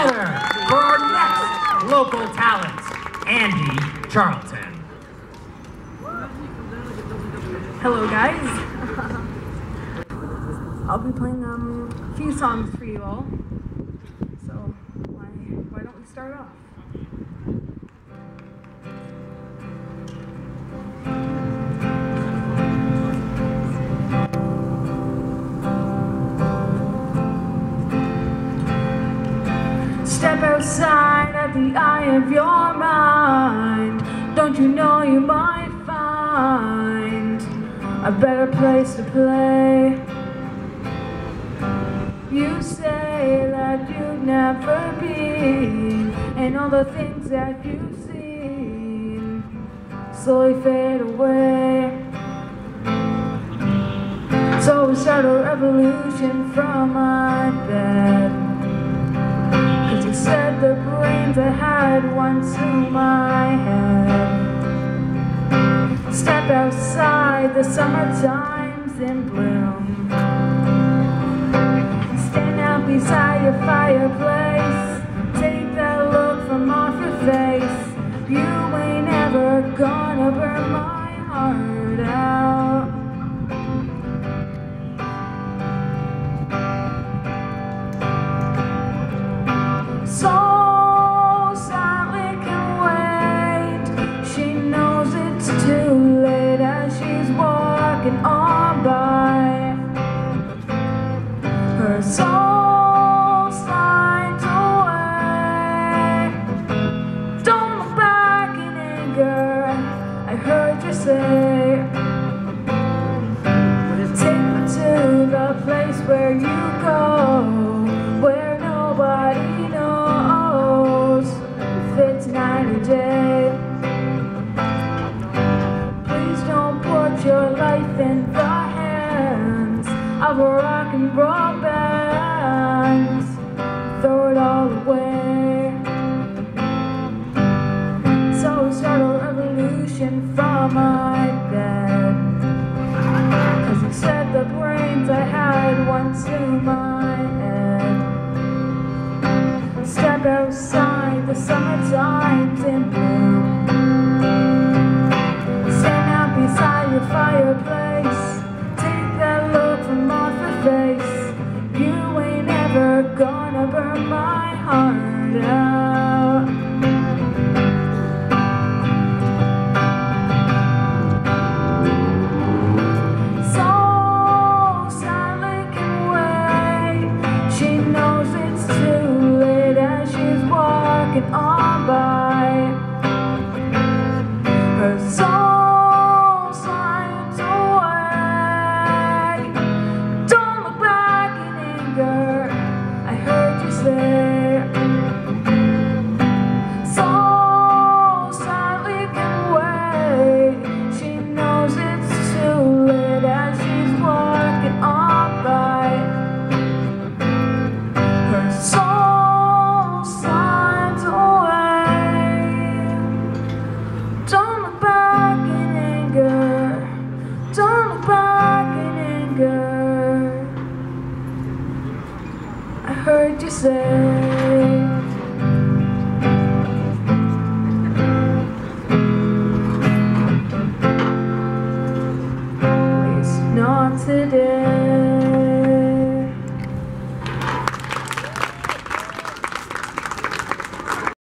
together for our next local talent, Andy Charlton. Hello guys. I'll be playing a few songs for you all. So why don't we start off? Step outside at the eye of your mind. Don't you know you might find a better place to play? You say that you've never been, and all the things that you've seen slowly fade away. So we start a revolution from my bed, 'cause you said the brains I had went to my head. Step outside, the summertime's in bloom. Stand out beside your fireplace. Take that look from off your face. You ain't ever gonna burn my heart out. So silently can wait. She knows it's too late as she's walking on by. Her soul slides away. Don't look back in anger, I heard you say. Take me to the place where you go, where nobody knows if it's night or day. Please don't put your life in the hands of a rock and roll band. Throw it all away. So we start a revolution from my bed, 'cause you said the brains I had went to my head. Step outside, the summertime's in bloom. Stand out beside your fireplace. Take that look from off your face. You ain't ever gonna burn my heart out. So silent can wait. She knows it's too late as she's walking on by. Her soul slides away. Don't look back in anger, I heard you say.